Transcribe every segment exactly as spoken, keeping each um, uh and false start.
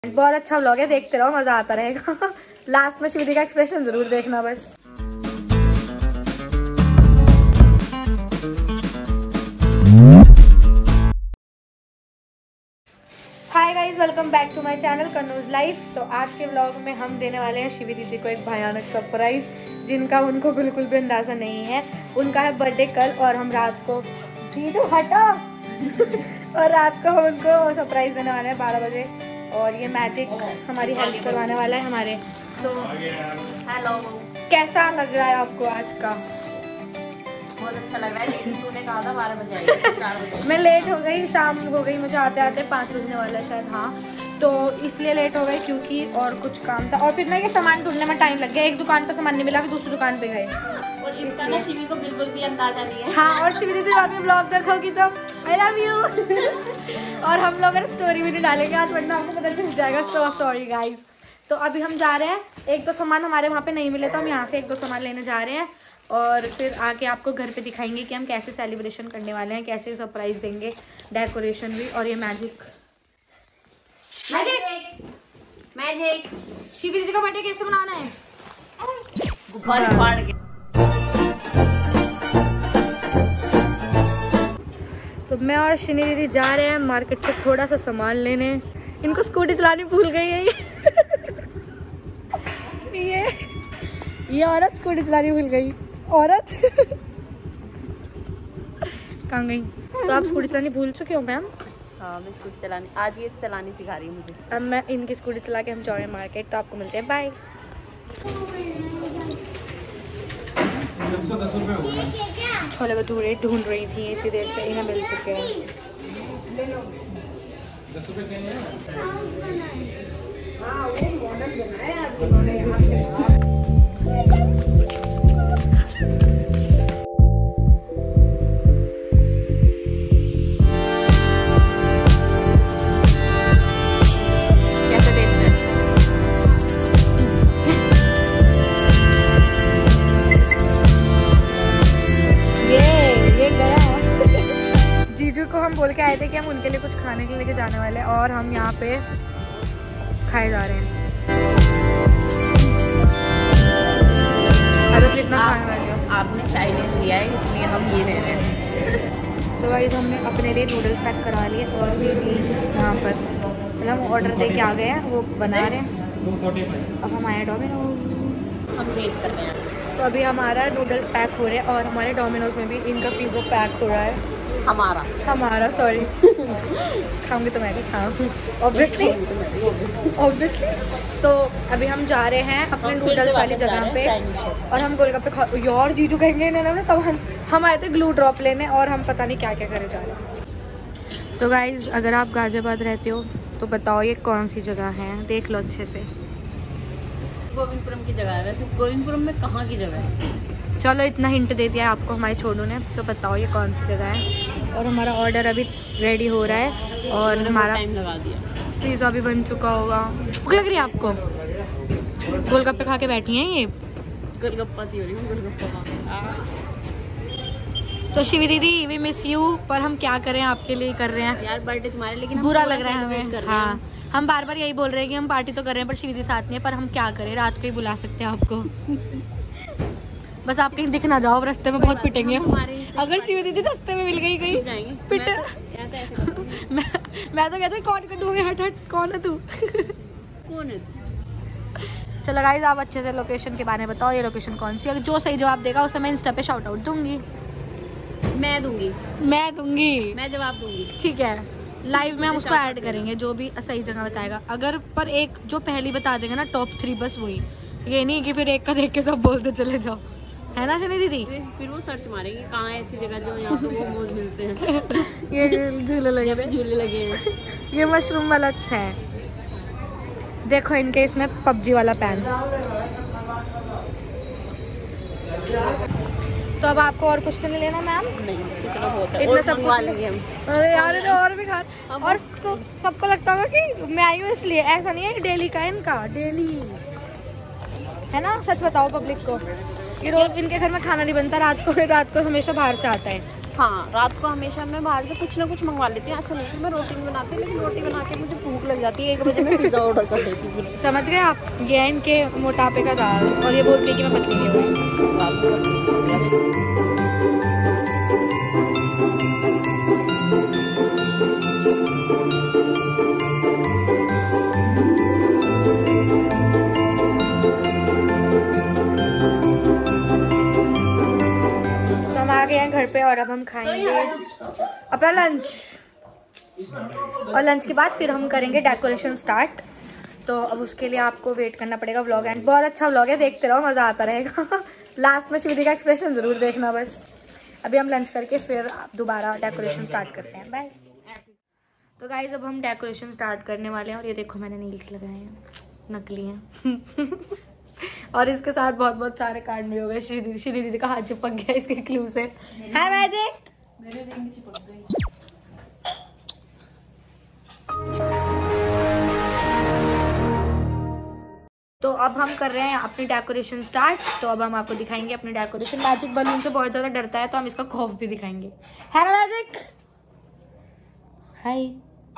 बहुत अच्छा व्लॉग है, देखते रहो, मजा आता रहेगा। लास्ट में शिवदी का एक्सप्रेशन जरूर देखना बस। Hi guys, welcome back to my channel Kannu's life. तो आज के व्लॉग में हम देने वाले हैं शिवी दीदी को एक भयानक सरप्राइज, जिनका उनको बिल्कुल भी अंदाजा नहीं है। उनका है बर्थडे कल और हम रात को जी तो हटा और रात को हम उनको सरप्राइज देने वाले हैं बारह बजे। और ये मैजिक हमारी हेल्प करवाने वाला है हमारे। तो हेलो, कैसा लग रहा है आपको आज का? बहुत अच्छा लग रहा है, लेकिन तूने कहा था बारह बजे आएगी, चार बजे। मैं लेट हो गई, शाम हो गई मुझे आते आते, पाँच बजने वाला है शायद। हाँ, तो इसलिए लेट हो गई क्योंकि और कुछ काम था और फिर ना ये सामान ढूंढने में टाइम लग गया। एक दुकान पर सामान नहीं मिला, फिर दूसरी दुकान पे गए और इसका ना शिवी को बिल्कुल भी अंदाजा नहीं है। हाँ, और शिवी दीदी बाद में ब्लॉग देखोगी तो आई लव यू। और हम लोग स्टोरी भी नहीं डालेंगे आज, वरना आपको पता चल जाएगा। So sorry guys. तो अभी हम जा रहे हैं, एक दो सामान हमारे वहाँ पे नहीं मिले तो हम यहाँ से एक दो सामान लेने जा रहे हैं और फिर आके आपको घर पे दिखाएंगे कि हम कैसे सेलिब्रेशन करने वाले हैं, कैसे सरप्राइज देंगे, डेकोरेशन भी। और ये मैजिक मैजिक मैजिक शिवी दीदी का बर्थडे कैसे मनाना है? गुब्बारे फाड़ के। तो मैं और शिनी दीदी जा रहे हैं मार्केट से थोड़ा सा सामान लेने। इनको स्कूटी चलानी भूल गई है ये ये औरत स्कूटी चलानी भूल गई। औरत कहाँ गई? तो आप स्कूटी चलानी भूल चुके हो मैम? हाँ, मैं स्कूटी चलानी आज ये चलानी सिखा रही हूँ मुझे। अब मैं इनकी स्कूटी चला के हम जा रहे हैं मार्केट। तो आपको मिलते हैं, बाय। छोले भटूरे ढूंढ रही थी इतनी देर से, इन्हें मिल चुके हैं। को हम बोल के आए थे कि हम उनके लिए कुछ खाने के लिए लेके जाने वाले हैं और हम यहाँ पे खाए जा रहे हैं। अरे कितना खाने वाले हो? आपने चाइनीज लिया है इसलिए हम ये ले रहे हैं। तो गाइस हमने अपने लिए नूडल्स पैक करवा लिए और भी यहाँ पर मतलब ऑर्डर दे के आ गए हैं, वो बना रहे हैं। अब हम आए डोमिनोज, हम वेट कर रहे हैं। तो अभी हमारा नूडल्स पैक हो रहे हैं और हमारे डोमिनोज में भी इनका पिज़्ज़ा पैक हो रहा है। हमारा हमारा सॉरी खाऊंगी तो मैं भी खाऊँ ऑब्वियसली ऑब्वियसली। तो अभी हम जा रहे हैं अपने नूडल्स वाली जगह पे और हम गोलगप्पे खा। यार जीजू कहेंगे इन्होंने सामान, हम आए थे ग्लू ड्रॉप लेने और हम पता नहीं क्या क्या करे जा रहे हैं। तो गाइज अगर आप गाजियाबाद रहते हो तो बताओ ये कौन सी जगह है, देख लो अच्छे से। गोविंदपुरम की जगह है। वैसे गोविंदपुरम में कहाँ की जगह है? चलो इतना हिंट दे दिया आपको हमारे छोटू ने, तो बताओ ये कौन सी जगह है। और हमारा ऑर्डर अभी रेडी हो रहा है और हमारा टाइम लगा दिया। पिज़्ज़ा भी बन चुका होगा। भूख लग रही है आपको? गोलगप्पे खा के बैठी हैं ये। गोलगप्पा सी हो रही है, गोलगप्पा। तो शिवी दीदी वी मिस यू, पर हम क्या करें, आपके लिए कर रहे हैं यार बर्थडे तुम्हारे, लेकिन बुरा लग रहा है हमें। हाँ, हम बार बार यही बोल रहे हैं कि हम पार्टी तो कर रहे हैं पर शिवी दीदी साथ नहीं है, पर हम क्या करें, रात को ही बुला सकते हैं आपको। बस आप कहीं दिख ना जाओ, रास्ते में बहुत पिटेंगे। अगर शिवी दीदी रास्ते में मिल गई कहीं पिट मैं, तो मैं, मैं तो कहती हूँ कौन कर दूँगी, हट हट कौन है तू? कौन है तू? चलो गाइस आप अच्छे से लोकेशन के बारे में बताओ, ये लोकेशन कौन सी? अगर जो सही जवाब देगा उसे मैं इंस्टा पे शाउट आउट दूंगी। मैं दूंगी मैं दूंगी मैं जवाब दूंगी, ठीक है। लाइव में हम उसको ऐड करेंगे जो भी सही जगह बताएगा। अगर पर एक जो पहली बता देंगे ना टॉप थ्री, बस वही, ये नहीं कि फिर एक का देख के सब बोलते चले जाओ, है ना शनि दीदी? फिर वो सर्च मारेंगे कहाँ है ऐसी जगह जो यहाँ पे मोमोज मिलते हैं। ये झूले लगे पे झूले लगे हैं। ये मशरूम वाला अच्छा है, देखो इनके इसमें पबजी वाला पैन। तो अब आपको और कुछ तो नहीं लेना मैम? नहीं, बस इतना बहुत है, इतना और सब मंगवा कुछ लेंगे हम। अरे यार इन्हें और भी खा। और तो सबको लगता होगा कि मैं आई हूँ इसलिए, ऐसा नहीं है, डेली का इनका डेली है ना। सच बताओ पब्लिक को, ये रोज इनके घर में खाना नहीं बनता, रात को रात को हमेशा बाहर से आता है। हाँ, रात को हमेशा मैं बाहर से कुछ ना कुछ मंगवा लेती हूँ। ऐसा नहीं कि मैं रोटी नहीं बनाती, लेकिन रोटी बना के मुझे भूख लग जाती है। एक बजे मैं पिज़्ज़ा ऑर्डर कर देती हूँ। समझ गए आप? ये है इनके मोटापे का राज, और ये बोलती है कि मैं पतली नहीं हुई। घर पे और अब हम खाएंगे अपना लंच, और लंच के बाद फिर हम करेंगे डेकोरेशन स्टार्ट। तो अब उसके लिए आपको वेट करना पड़ेगा। व्लॉग एंड बहुत अच्छा व्लॉग है, देखते रहो, मज़ा आता रहेगा। लास्ट में श्रीदी का एक्सप्रेशन ज़रूर देखना बस। अभी हम लंच करके फिर दोबारा डेकोरेशन स्टार्ट करते हैं। बाय। तो गाइज अब हम डेकोरेशन स्टार्ट करने वाले हैं, और ये देखो मैंने नील्स लगाए हैं, नकली हैं। और इसके साथ बहुत बहुत सारे कार्ड मिले हुए। श्री दीदी श्री दीदी का हाथ चिपक गया इसके क्लू से। है मैजिक, मेरे रिंग चिपक गई। तो अब हम कर रहे हैं अपनी डेकोरेशन स्टार्ट। तो अब हम आपको दिखाएंगे अपनी डेकोरेशन। मैजिक बलून से बहुत ज्यादा डरता है, तो हम इसका खौफ भी दिखाएंगे। है ना मैजिक? हाय।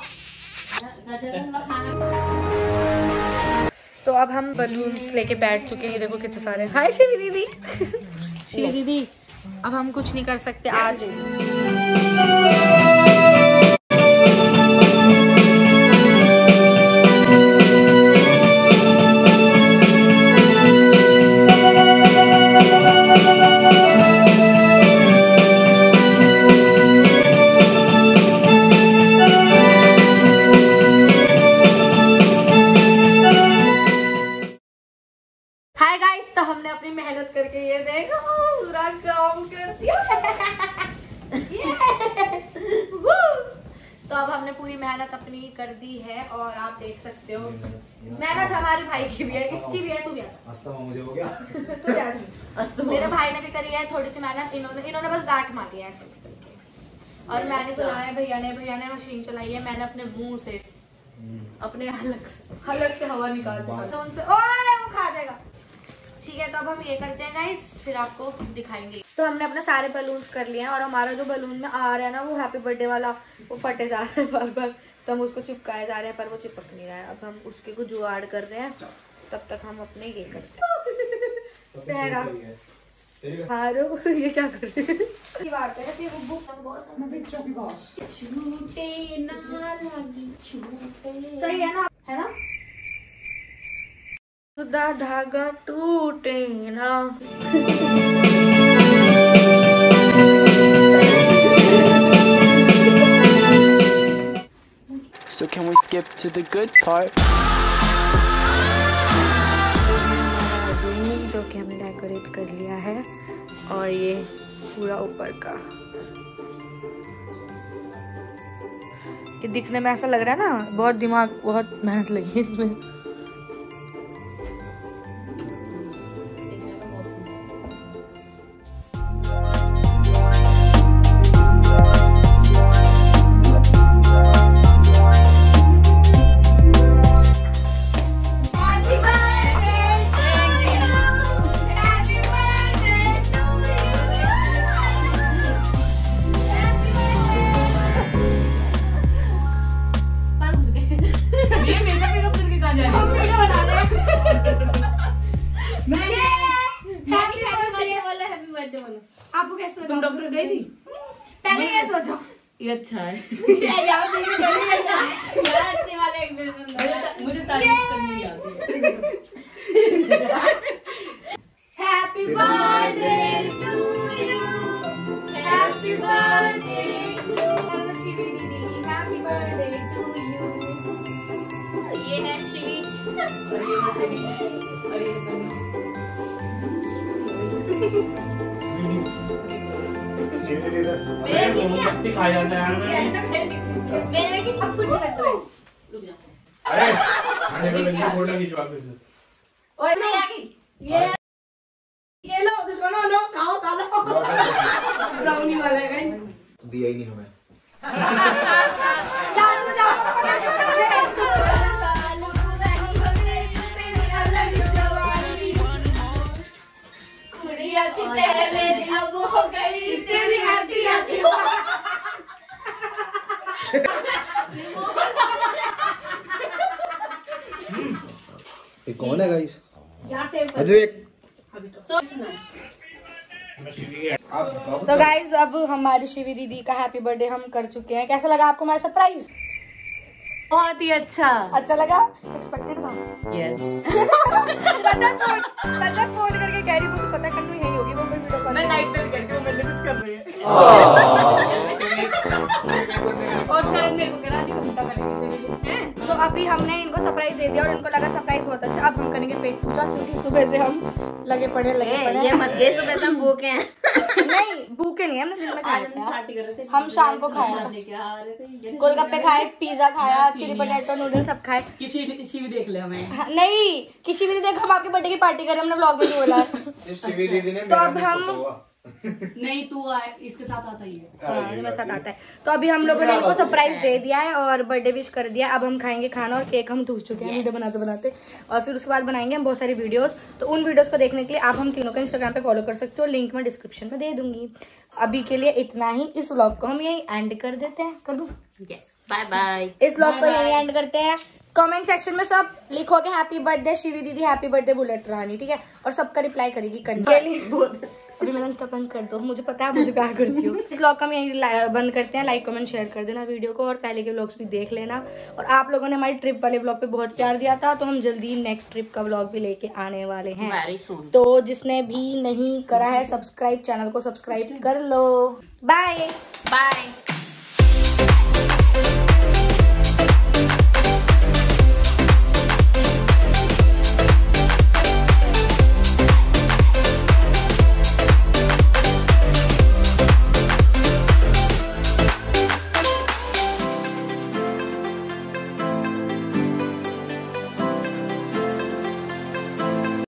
तो अब हम बलून्स लेके बैठ चुके हैं, ये देखो कितने सारे। हाय शिवी दीदी। शिवी दीदी, अब हम कुछ नहीं कर सकते आज। हमने अपनी मेहनत करके ये देखो पूरा काम कर दिया। तो अब हमने पूरी मेहनत अपनी कर दी है, और आप देख सकते हो मेहनत हमारे भाई की भी है, इसकी भी है। तू भी मुझे हो गया। तू मेरे भाई ने भी करी है थोड़ी सी मेहनत। इन्होंने इन्होंने बस गांठ मारी है ऐसे करके, और मैंने चलाया भैया ने भैया ने मशीन चलाई है। मैंने अपने मुंह से अपने हलक से हलक से हवा निकाल दी। तो उनसे ओए वो खा जाएगा। ठीक है, तो अब हम ये करते हैं गाइस, फिर आपको दिखाएंगे। तो हमने अपने सारे बलून्स कर लिए हैं, और हमारा जो बलून में आ रहा है ना वो हैप्पी बर्थडे वाला, वो फटे जा रहा है बार बार। तो हम उसको चिपकाए जा रहे हैं, पर वो चिपक नहीं रहा है। अब हम उसके को जुगाड़ कर रहे हैं, तब तक हम अपने ये करते हैं। सहरा हारो ये क्या कर रहे हैं? सही है ना? है ना? खुदा धागा टूटे ना। So can we skip to the good part? जो कि हमने डेकोरेट कर लिया है, और ये पूरा ऊपर का ये दिखने में ऐसा लग रहा है ना, बहुत दिमाग बहुत मेहनत लगी है इसमें। आपको कैसा लगा? तुम डॉक्टर गई थी? पहले ये सोचो, ये अच्छा है। यार अच्छे वाले एक्सपीरियंस मुझे तारीफ करनी याद है। Happy birthday to you, happy birthday to Shivi दीदी, हैप्पी बर्थडे टू यू। ये है शिवी और ये है शिवी और ये मेरे पत्ती खा जाता है मेरे में की सब कुछ करते हैं। रुक जा। अरे खाने को लगी फोटो खिंचवा फिर से। ओए ये आ गई, ये ये लो दुश्मनों लो, खाओ खाओ। ब्राउनी वाला है गाइस, दिया ही नहीं हमें। जाओ जाओ अब हो गई तेरी हड्डी आती हो। ये कौन है गाइस? यहाँ से अजय तो गाइज अब हमारी शिवी दीदी का हैप्पी बर्थडे हम कर चुके हैं। कैसा लगा आपको हमारा सरप्राइज? बहुत ही अच्छा। अच्छा लगा? एक्सपेक्टेड था? यस। पता फोन करके कह रही मुझे पता कर यही होगी वो वीडियो कॉल। मैं लाइट बंद करती हूँ, मैंने कुछ कर रही है। और शायद मेरे को कह रहा जी घंटा करेंगे। तो अभी हमने इनको सरप्राइज दे दिया और इनको लगा सरप्राइज बहुत अच्छा। अब हम करेंगे पेट पूजा क्योंकि सुबह से हम लगे पड़े लगे पड़े। ये मत गए सुबह से हम भूखे हैं। नहीं भूखे नहीं, हमने दिन में खाया था। हम शाम को खाया, गोलगप्पे खाए, पिज्जा खाया, चिली पटेटो नूडल सब खाए। किसी भी किसी भी देख ले हमें। नहीं किसी भी देख, हम आपके बर्थडे की पार्टी करें, हमने व्लॉग में भी बोला। सिर्फ शिवी दीदी ने तो अब हम नहीं तू आ, इसके साथ आता ही है। हाँ मेरे साथ आता है। तो अभी हम लोगों ने इनको सरप्राइज दे दिया है और बर्थडे विश कर दिया। अब हम खाएंगे खाना और केक हम ठूस चुके हैं वीडियो बनाते बनाते। और फिर उसके बाद बनाएंगे हम बहुत सारी वीडियोस। तो उन वीडियोस को देखने के लिए आप हम तीनों को इंस्टाग्राम पे फॉलो कर सकते हो, लिंक मैं डिस्क्रिप्शन में दे दूंगी। अभी के लिए इतना ही। इस व्लॉग को हम यही एंड कर देते हैं। कर दूं? Yes bye bye. इस व्लॉग को यही एंड करते हैं। कमेंट सेक्शन में सब लिखोगे हैप्पी बर्थडे शिवी दीदी, हैप्पी बर्थडे बुलेट रानी, ठीक है? और सबका रिप्लाई करेगी करने के लिए। अभी मेरा इंस्टा बंद कर दो, मुझे पता है मुझे प्यार करती हो। इस व्लॉग का हम यही बंद करते हैं। लाइक कमेंट शेयर कर देना वीडियो को और पहले के व्लॉग्स भी देख लेना। और आप लोगों ने हमारी ट्रिप वाले व्लॉग पे बहुत प्यार दिया था तो हम जल्दी नेक्स्ट ट्रिप का व्लॉग भी लेके आने वाले हैं। तो जिसने भी नहीं करा है सब्सक्राइब, चैनल को सब्सक्राइब कर लो। Bye bye.